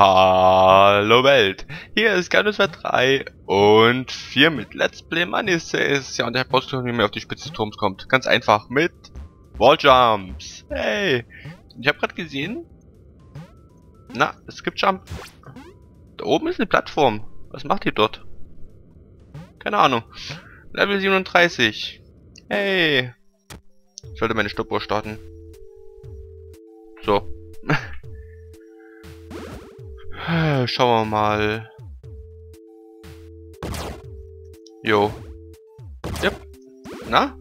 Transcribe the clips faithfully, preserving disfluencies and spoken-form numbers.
Hallo Welt, hier ist Gardus drei und vier mit Let's Play Manises. Ja, und der Postcode, wie man auf die Spitze des Turms kommt. Ganz einfach mit Walljumps. Hey, ich habe gerade gesehen, na, es gibt Jump. Da oben ist eine Plattform. Was macht ihr dort? Keine Ahnung. Level siebenunddreißig. Hey. Ich sollte meine Stoppuhr starten. So. Schauen wir mal. Jo. Yep. Na?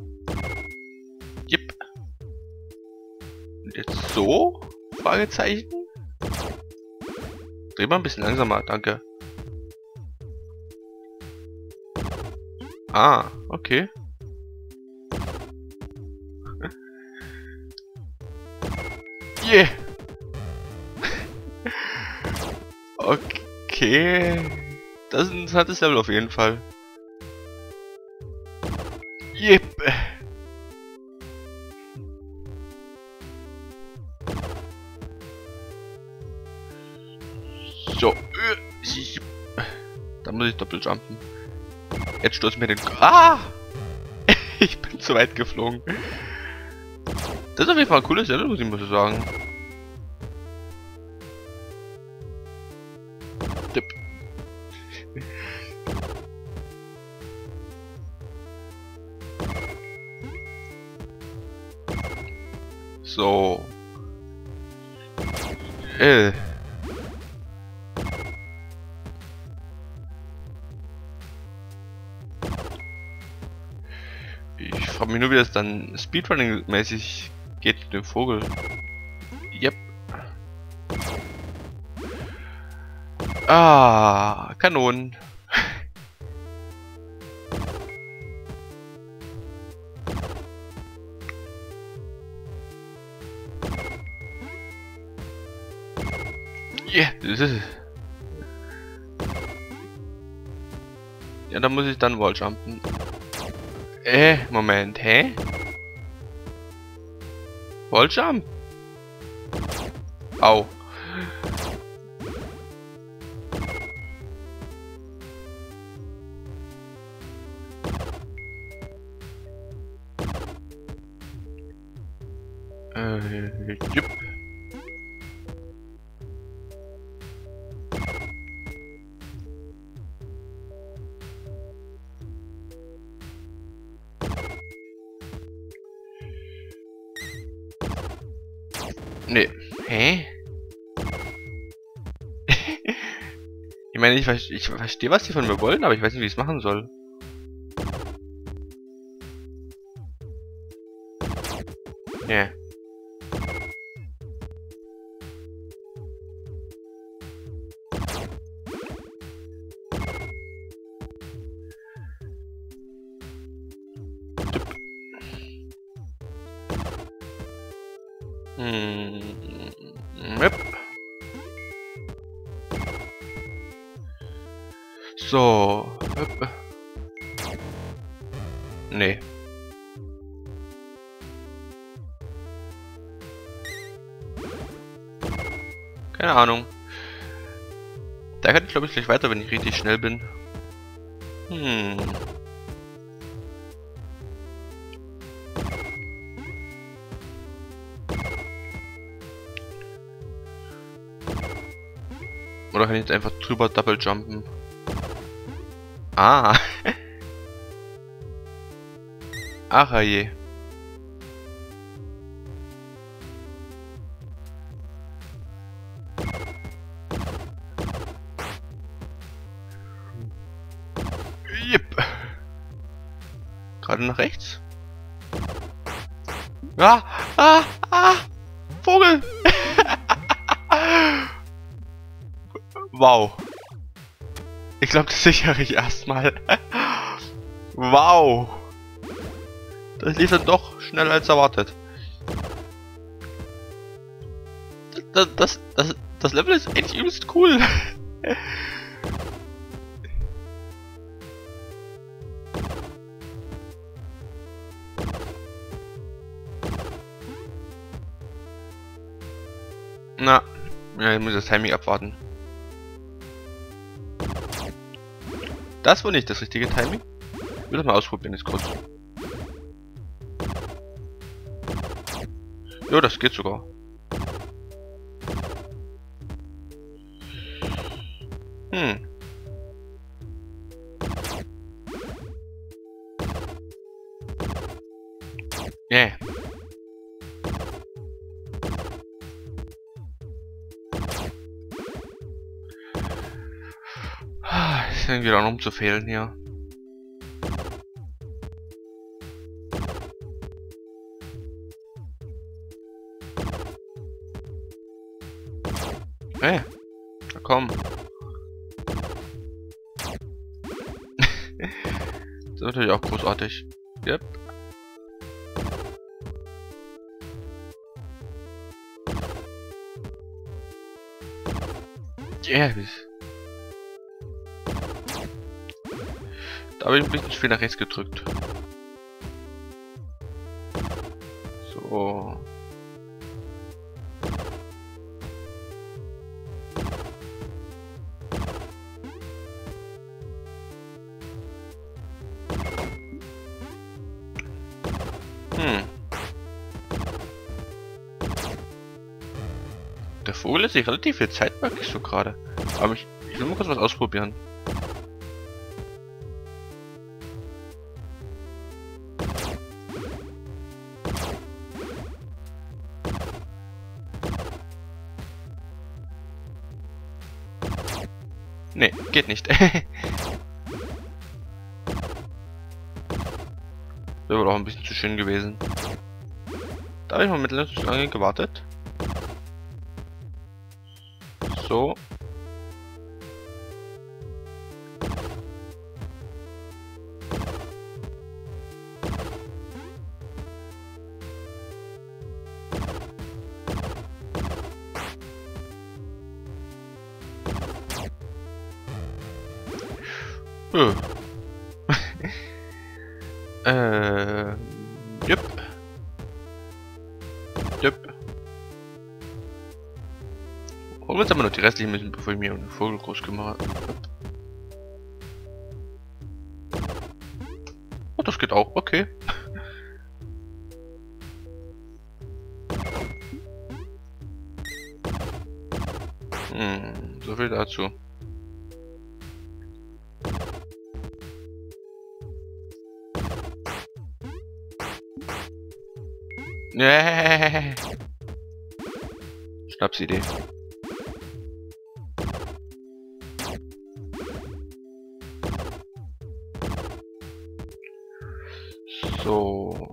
Yep. Und jetzt so? Fragezeichen? Dreh mal ein bisschen langsamer, danke. Ah, okay. Yeah. Okay. Das ist ein interessantes Level auf jeden Fall. Yep. So. Da muss ich doppelt jumpen. Jetzt stoß mir den... Ah! Ich bin zu weit geflogen. Das ist auf jeden Fall ein cooles Level, muss ich mal sagen. Tipp. So. Äh. Ich frage mich nur, wie das dann Speedrunning-mäßig geht mit dem Vogel. Yep. Ah, Kanonen. Yeah. Ja, da muss ich dann Walljumpen. Äh, Moment, hä? Walljump? Au. Äh, jupp. Nee. Hä? Ich meine, ich, ver ich verstehe, was die von mir wollen, aber ich weiß nicht, wie ich es machen soll. Ja. Hm. Yep. So. Yep. Nee. Keine Ahnung. Da kann ich glaube ich gleich weiter, wenn ich richtig schnell bin. Hm. Oder kann ich jetzt einfach drüber double jumpen? Ah. Ach je. Yep. Gerade nach rechts. Ah, ah, ah, Vogel. Wow. Ich glaube, das sichere ich erstmal. Wow. Das lief dann doch schneller als erwartet. Das, das, das, das Level ist eigentlich übelst cool. Na, Ja, ich muss das Timing abwarten. Das war nicht das richtige Timing. Ich will das mal ausprobieren jetzt kurz. Jo, das geht sogar. Hm. Yeah. Ist irgendwie auch noch umzufehlen hier. Hey, na komm. Das ist natürlich auch großartig. Yep. Yeah. Da habe ich ein bisschen viel nach rechts gedrückt. So. Hm. Der Vogel lässt sich relativ viel Zeit, merke ich so gerade. Aber ich, ich will mal kurz was ausprobieren. Nee, geht nicht. Das wäre doch ein bisschen zu schön gewesen. Da habe ich mal mit zu lange gewartet. So. Öh. äh. Jupp. Jupp. Holen wir jetzt aber noch die restlichen müssen, bevor ich mir einen Vogel groß gemacht habe. Oh, das geht auch, okay. Hm, so viel dazu. Nee. Schnapsidee. So.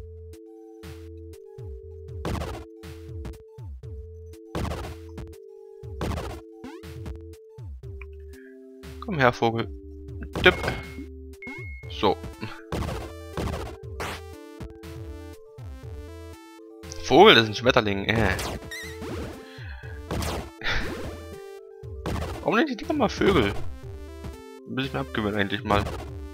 Komm her, Vogel. Tipp. So. Vogel, das ist ein Schmetterling. Äh. Warum nennt die Dinger mal Vögel? Muss ich mir abgewöhnen eigentlich mal.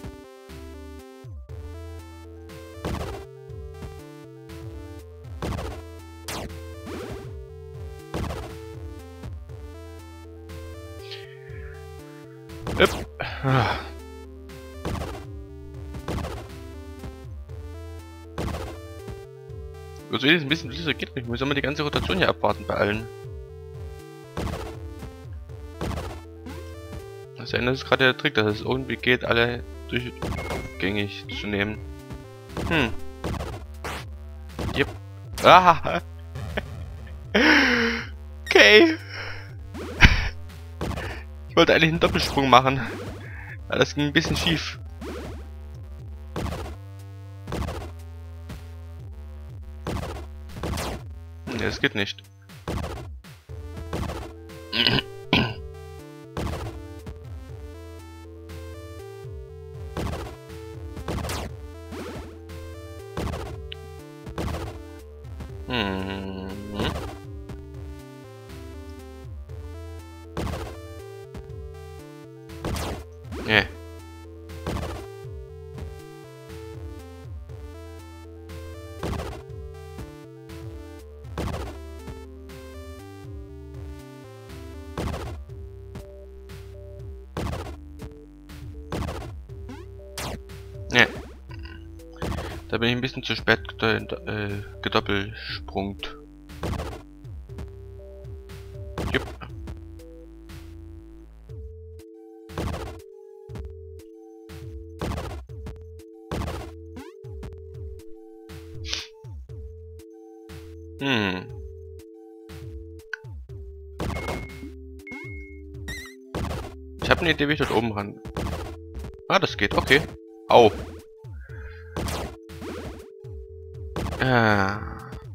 Yep. Ah. Also ist ein bisschen dieser geht nicht. Muss immer die ganze Rotation hier abwarten bei allen. Das ist gerade der Trick, dass es irgendwie geht, alle durchgängig zu nehmen. Hm. Yep. Ah. Okay. Ich wollte eigentlich einen Doppelsprung machen. Aber das ging ein bisschen schief. Ne, das geht nicht. Hm. Nee. Da bin ich ein bisschen zu spät äh, gedoppelsprungt. Jupp. Hm. Ich habe eine Idee, wie ich dort oben ran. Ah, das geht, okay. Au. Ah.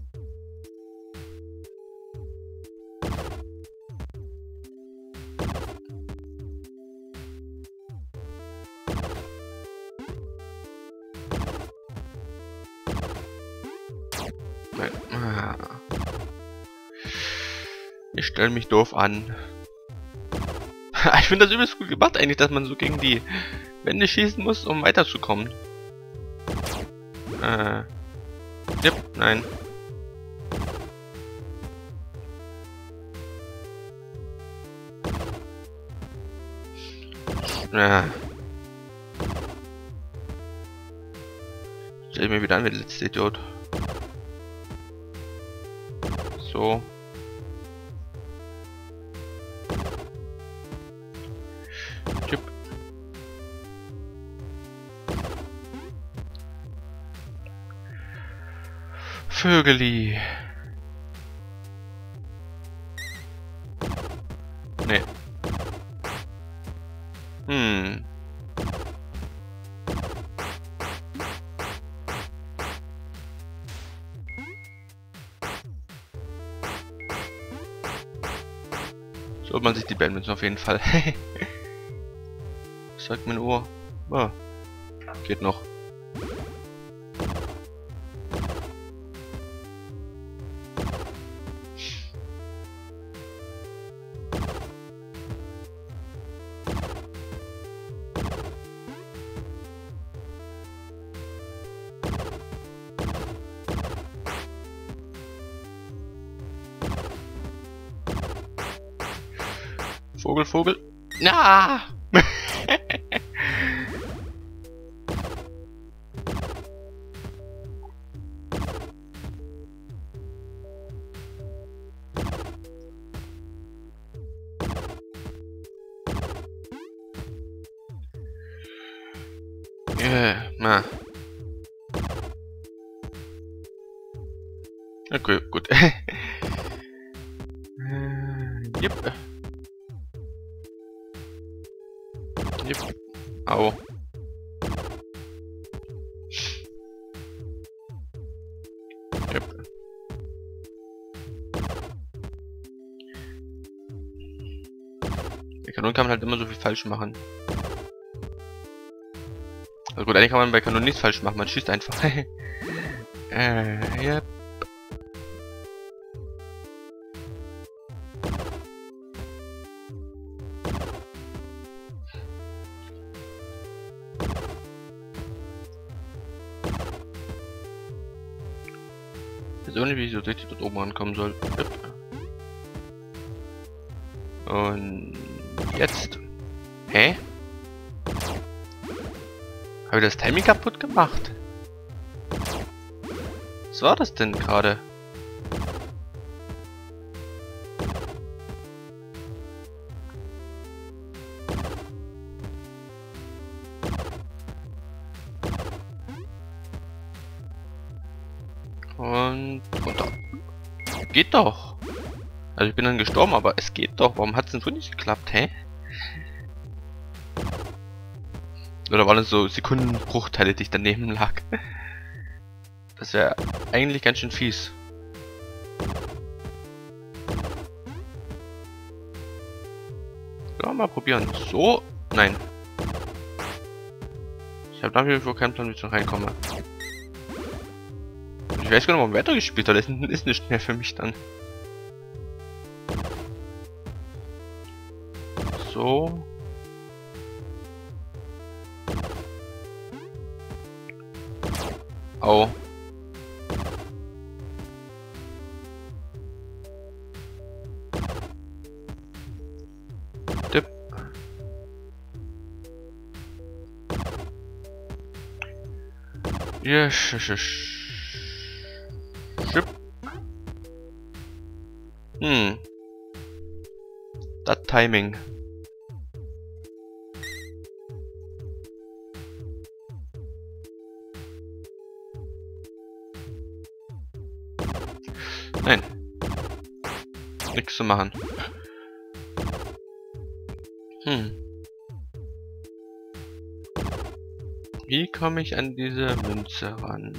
Nein. Ah. Ich stelle mich doof an. Ich finde das übelst gut gemacht eigentlich, dass man so gegen die Wände schießen muss, um weiterzukommen. Äh. Yep, nein. Ja. Stell mir wieder an wie der letzte Idiot. So. Chip. Vögeli. Nee. Hm. So holt man sich die Bandmünzen auf jeden Fall. Was sagt mein Ohr? Ah. Geht noch. Vogel, Vogel. Ja. Yeah, na. Okay, gut. äh, yep. Yep. Au. Yep. Bei Kanonen kann man halt immer so viel falsch machen. Also gut, eigentlich kann man bei Kanonen nichts falsch machen, man schießt einfach. äh, yep. Ich weiß auch nicht, wie ich so richtig dort oben ankommen soll. Yep. Und jetzt. Hä? Habe ich das Timing kaputt gemacht? Was war das denn gerade? Und runter. Geht doch. Also ich bin dann gestorben, aber es geht doch. Warum hat es denn so nicht geklappt, hä? Oder waren es so Sekundenbruchteile, die ich daneben lag? Das wäre eigentlich ganz schön fies. Ja, mal probieren. So? Nein. Ich habe nach wie vor keinen Plan, wie ich noch reinkomme. Ich weiß gar nicht, warum weiter gespielt hat. Das ist nicht mehr für mich dann. So. Au. Tipp. Ja, sch, sch, sch. Schip. Hm. Das Timing. Nein. Nichts zu machen. Hm. Wie komme ich an diese Münze ran?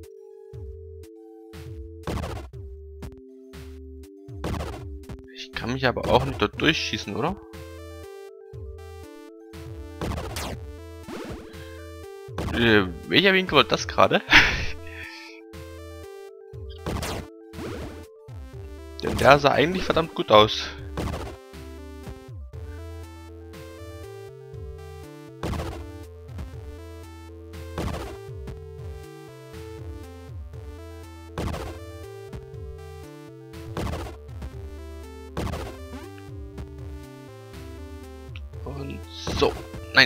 Ich kann mich aber auch nicht dort durchschießen, oder? Äh, welcher Winkel war das gerade? Denn der sah eigentlich verdammt gut aus. Und so. Nein.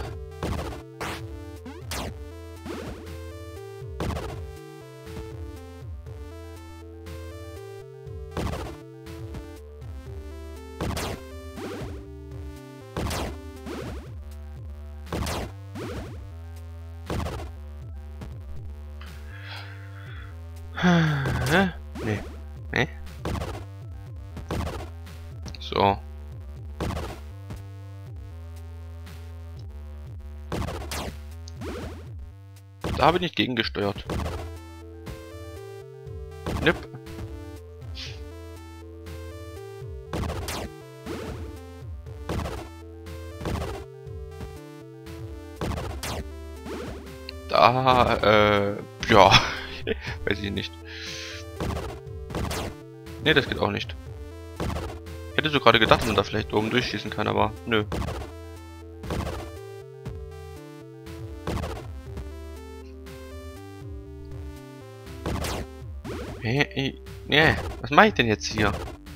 Hä? Nee. Nee. So. Da habe ich nicht gegengesteuert. Nipp. Da, äh, ja. Weiß ich nicht. Ne, das geht auch nicht. Ich hätte so gerade gedacht, dass man da vielleicht oben durchschießen kann, aber nö. Hey, nee, was mache ich denn jetzt hier?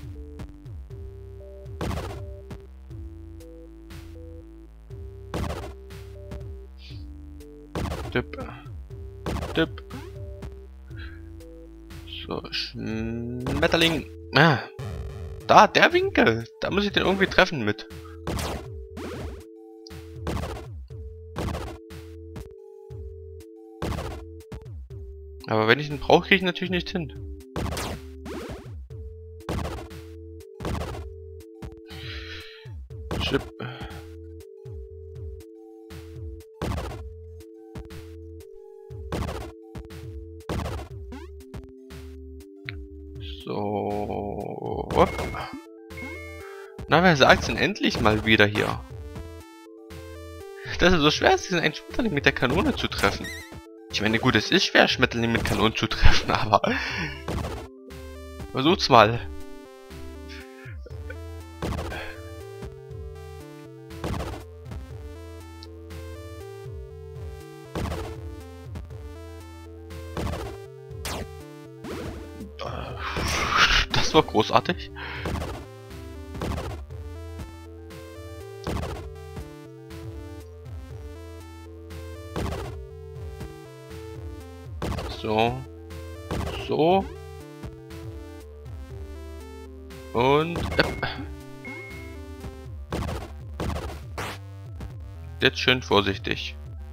Tipp. Tipp. So, Schmetterling. Ah, da, der Winkel. Da muss ich den irgendwie treffen mit. Aber wenn ich ihn brauche, kriege ich ihn natürlich nicht hin. Chip. So. Hopp. Na, wer sagt's denn endlich mal wieder hier? Dass es so schwer ist, einen Schmetterling mit der Kanone zu treffen. Ich meine, gut, es ist schwer, Schmetterling mit Kanonen zu treffen, aber... Versucht's mal. Das war großartig. So. So. Und... Äh. Jetzt schön vorsichtig.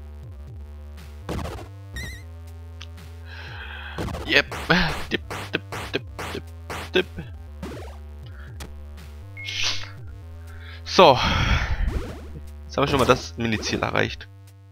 Yep. Dip, dip, dip, dip, dip. So. Jetzt haben wir schon mal das Mini-Ziel erreicht.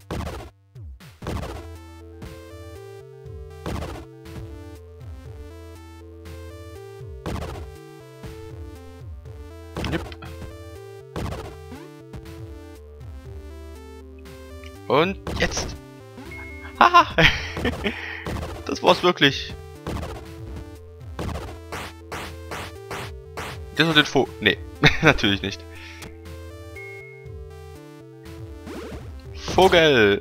Und jetzt. Haha. Das war's wirklich. Das war den Vogel. Nee, natürlich nicht. Vogel.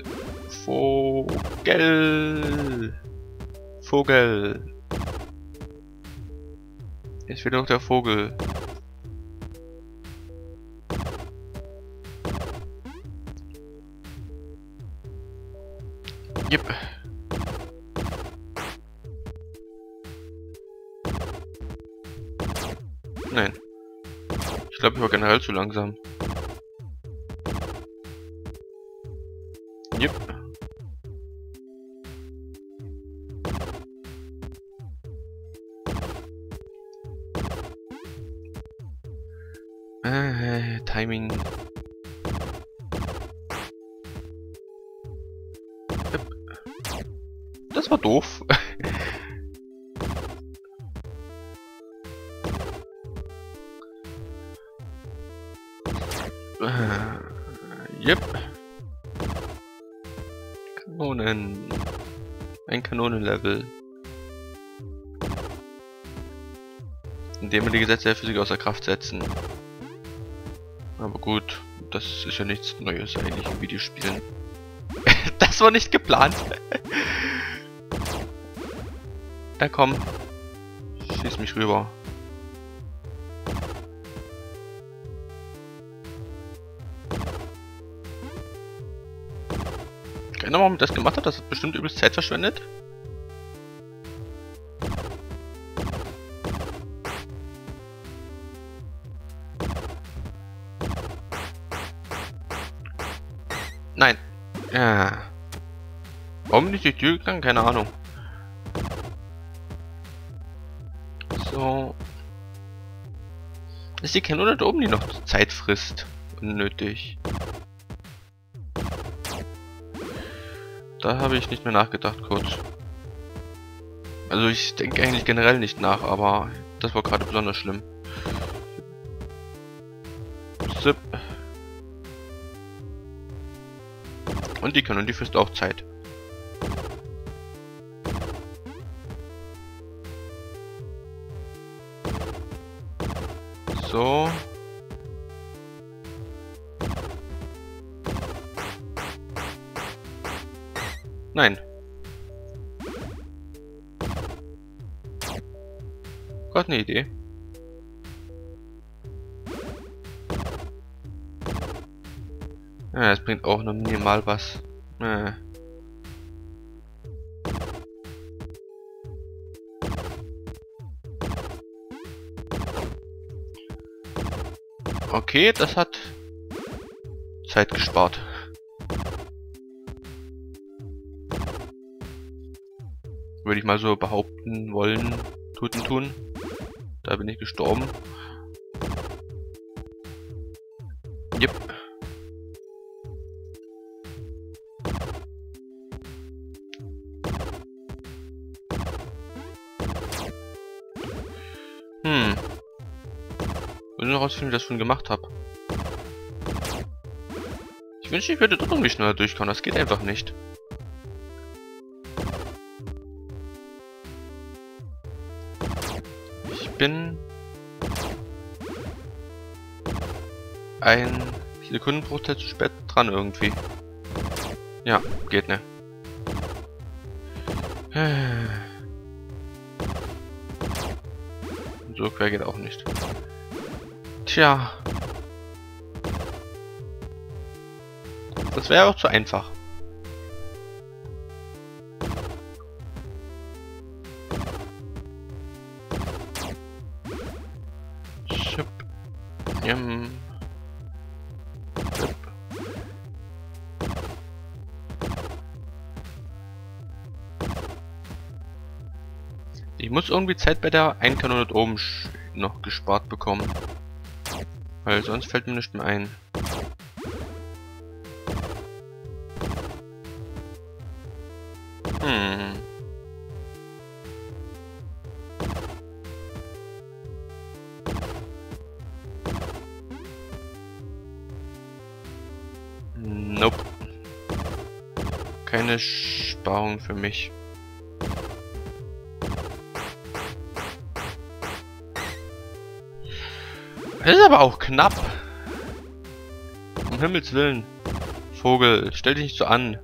Vogel. Vogel. Jetzt fehlt noch der Vogel. Yep. glaube, ich war generell zu langsam. Yep. Äh, Timing. Yep. Das war doof. äh, yep. Kanonen. Ein Kanonenlevel. Indem wir die Gesetze der Physik außer Kraft setzen. Aber gut, das ist ja nichts Neues eigentlich in Videospielen. Das war nicht geplant. Na komm. Schieß mich rüber. Keine Ahnung, warum ich das gemacht hat. Das hat bestimmt übelst Zeit verschwendet. Nein. Ja. Warum nicht die Tür gegangen? Keine Ahnung. So. Ist die Kanone da oben, die noch Zeit frisst? Unnötig. Da habe ich nicht mehr nachgedacht kurz. Also ich denke eigentlich generell nicht nach, aber das war gerade besonders schlimm. Zip. Und die Kanone, die frisst auch Zeit. So. Nein. Gott, eine Idee. Ja, das bringt auch nur minimal was. Äh. Okay, das hat Zeit gespart. Würde ich mal so behaupten wollen. Tuten tun. Da bin ich gestorben. Yep. Hm. Ich will nur herausfinden, wie ich das schon gemacht habe. Ich wünschte, ich würde dort irgendwie schneller durchkommen. Das geht einfach nicht. Ich bin ein Sekundenbruchteil zu spät dran irgendwie. Ja, geht ne. So quer geht auch nicht. Tja. Das wäre auch zu einfach. Schip. Jam. Schip. Ich muss irgendwie Zeit bei der einen Kanone dort oben noch gespart bekommen. Weil sonst fällt mir nicht mehr ein. Hm. Nope. Keine Sparung für mich. Das ist aber auch knapp. Um Himmels Willen. Vogel, stell dich nicht so an.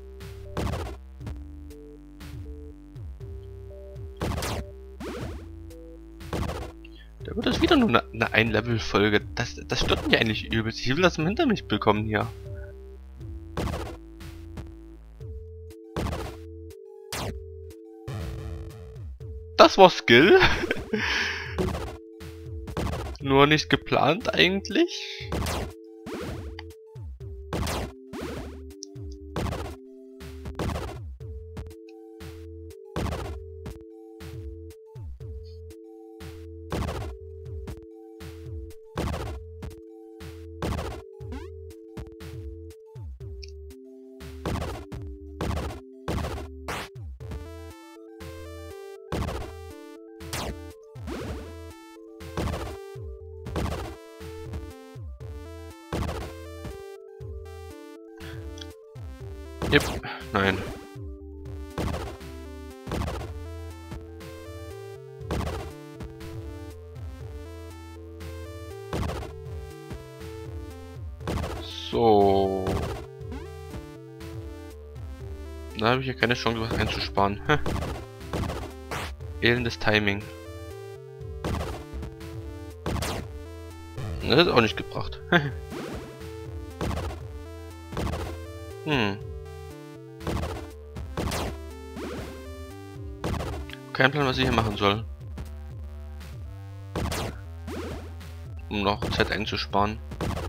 Da wird das wieder nur eine, eine Ein-Level-Folge. Das, das stört mich eigentlich übelst. Ich will das hinter mich bekommen hier. Das war Skill. Nur nicht geplant eigentlich. Yep. Nein. So. Da habe ich ja keine Chance, was einzusparen. Elendes Timing. Das ist auch nicht gebracht. hm. Kein Plan, was ich hier machen soll. Um noch Zeit einzusparen.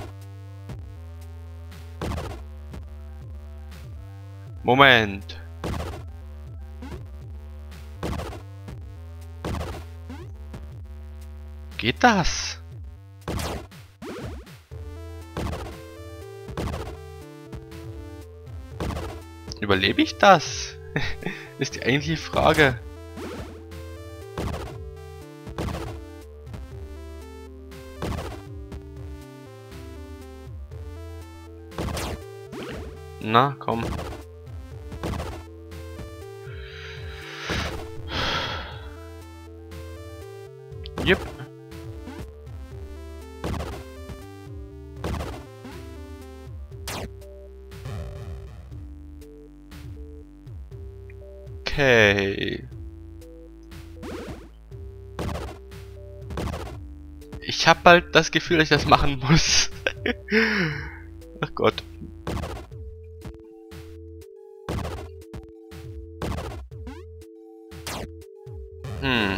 Moment. Geht das? Überlebe ich das? Ist die eigentliche Frage. Na, komm. Yep. Okay. Ich habe bald das Gefühl, dass ich das machen muss. Ach Gott. Hm.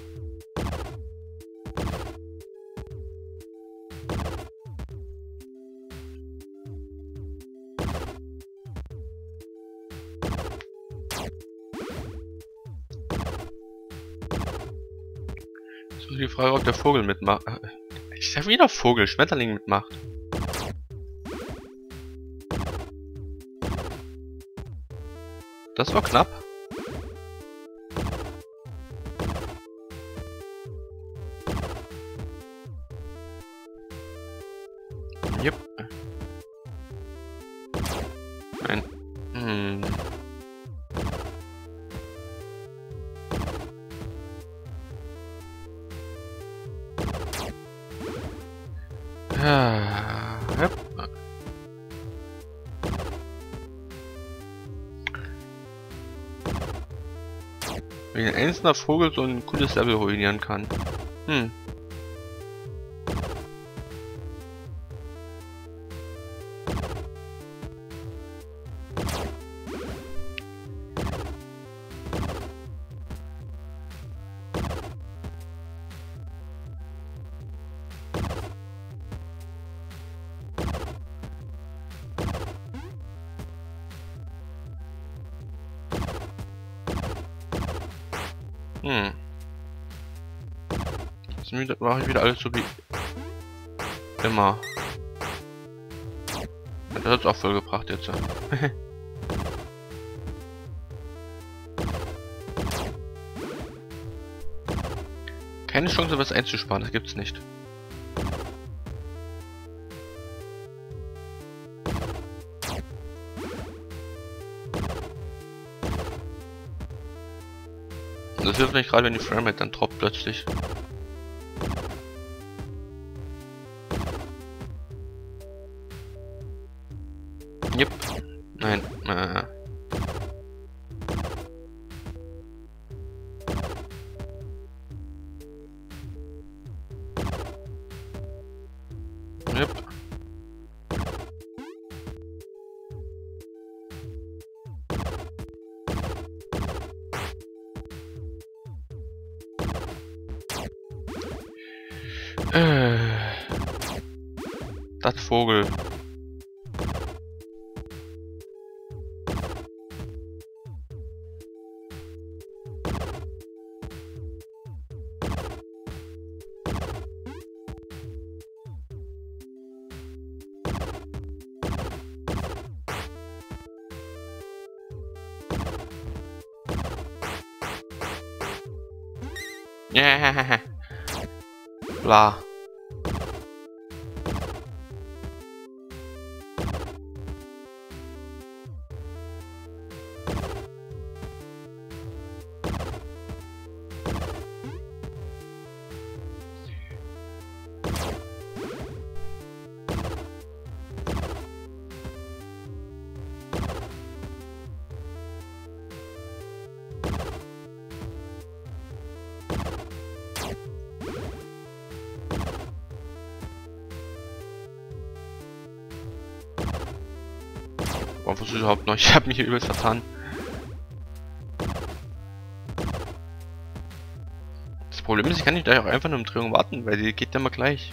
So die Frage, ob der Vogel mitmacht. Ich sag wieder Vogel, Schmetterling mitmacht. Das war knapp. Yep. Nein. Hm. Ah, yep. Wie ein einzelner Vogel so ein cooles Level ruinieren kann. Hm. Hm. Jetzt mache ich wieder alles so wie immer. Das hat's auch voll gebracht jetzt. Keine Chance, was einzusparen, das gibt's nicht. Das hilft nicht gerade, wenn die Framerate dann droppt plötzlich. Yep. Nein. Äh. Yep. Äh, das Vogel. Yeah. Bla. Warum versuche ich überhaupt noch? Ich habe mich hier übelst vertan. Das Problem ist, ich kann nicht gleich auch einfach eine Umdrehung warten, weil die geht ja mal gleich.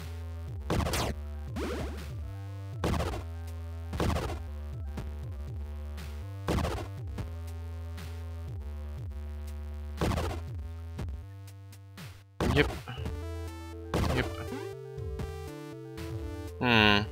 Yep. Yep. Hm.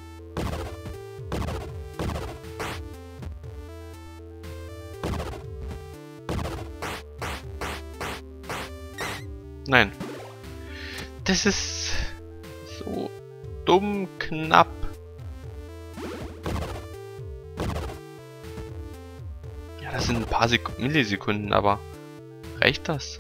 Nein. Das ist so dumm knapp. Ja, das sind ein paar Sek Millisekunden, aber reicht das?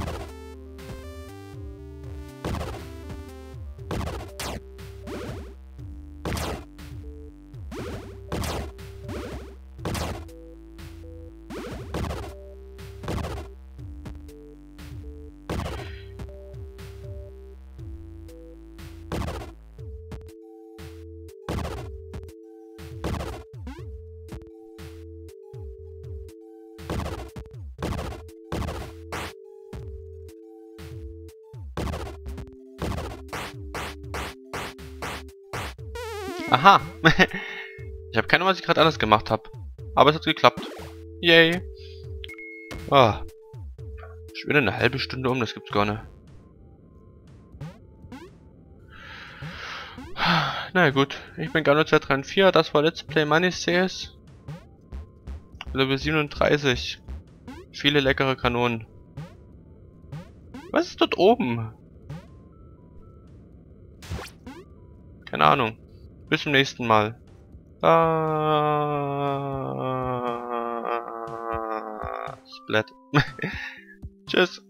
Aha. Ich habe keine Ahnung, was ich gerade alles gemacht habe. Aber es hat geklappt. Yay. Ah. Schon wieder eine halbe Stunde um, das gibt's gar nicht. Na gut, ich bin Gano zwei drei vier, das war Let's Play Money C S. Level siebenunddreißig. Viele leckere Kanonen. Was ist dort oben? Keine Ahnung. Bis zum nächsten Mal. Ah, Splat. Tschüss.